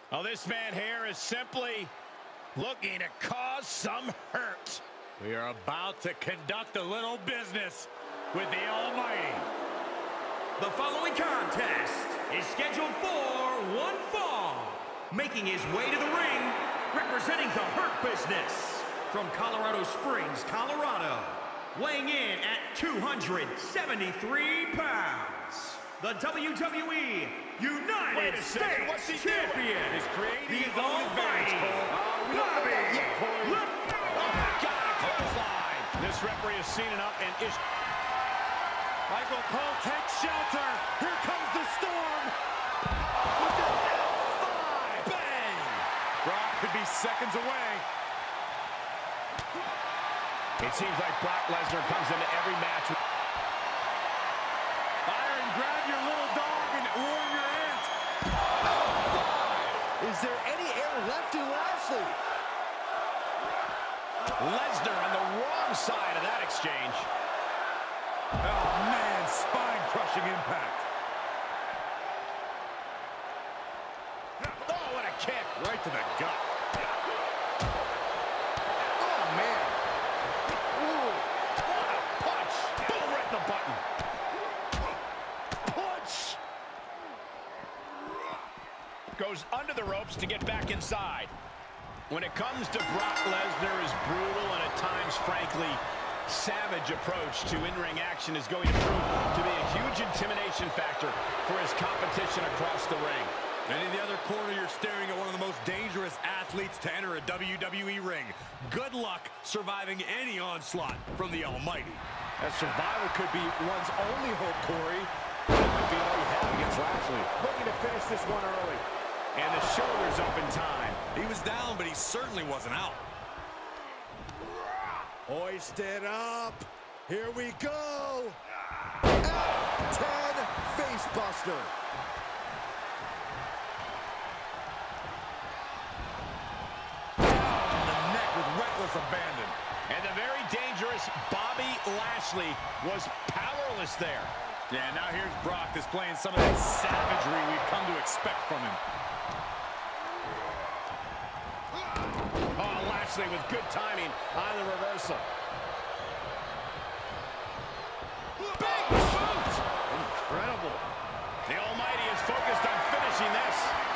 Oh, this man here is simply looking to cause some hurt. We are about to conduct a little business with the Almighty. The following contest is scheduled for one fall. Making his way to the ring, representing the Hurt Business, from Colorado Springs, Colorado, weighing in at 273 pounds, the WWE United States Champion, the Almighty Bobby. Oh my God, a clothesline. This referee has seen enough and is... Michael Cole takes shelter. Here comes the storm. With the F5. Bang! Brock could be seconds away. It seems like Brock Lesnar comes into every match with... Byron, grab your little dog and warn your aunt. Is there any air left in Lashley? Lesnar on the wrong side of that exchange. Oh, man, spine-crushing impact. Oh, what a kick. Right to the gut. Oh, man. Ooh, what a punch. Boom, right in the button. Punch. Goes under the ropes to get back inside. When it comes to Brock Lesnar, his brutal and at times, frankly, savage approach to in-ring action is going to prove to be a huge intimidation factor for his competition across the ring. And in the other corner, you're staring at one of the most dangerous athletes to enter a WWE ring. Good luck surviving any onslaught from the Almighty. That survival could be one's only hope, Corey. That might be all you have against Lashley. Looking to finish this one early. And the shoulder's up in time. He was down, but he certainly wasn't out. Hoisted up. Here we go. F10 facebuster. Down the neck with reckless abandon. And the very dangerous Bobby Lashley was powerless there. Yeah, now here's Brock displaying some of that savagery we've come to expect from him. Oh, Lashley with good timing on the reversal. Big boot! Incredible. The Almighty is focused on finishing this.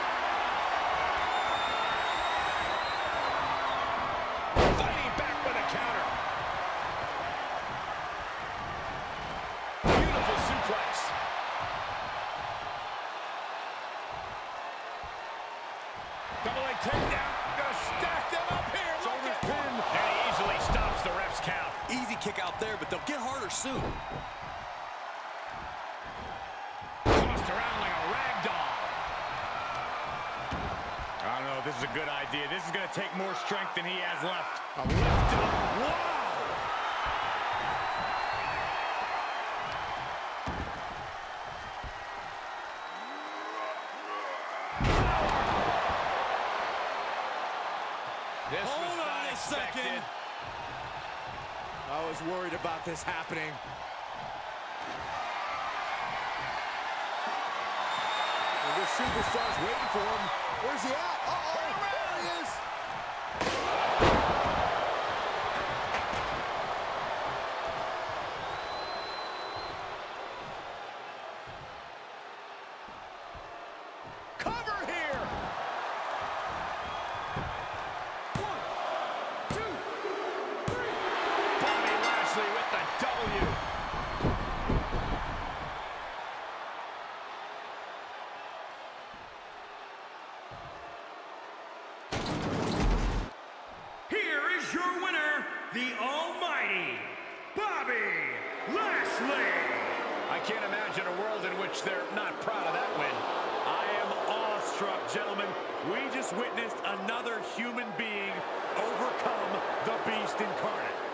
Fighting back with a counter. Beautiful suplex. Double leg takedown. Gonna stack them up here. Shoulder pin. And he easily stops the ref's count. Easy kick out there, but they'll get harder soon. Tossed around like a rag doll. I don't know if this is a good idea. This is going to take more strength than he has left. A lift up. Wow! This was Hold on not a expected. second. I was worried about this happening. And this superstar's waiting for him. Where's he at? Uh-oh, there he is. Cover here. 1, 2, 3. Bobby Lashley with the W. Here is your winner, the Almighty Bobby Lashley. I can't imagine a world in which they're not proud of that win. I am awestruck, gentlemen. We just witnessed another human being overcome the beast incarnate.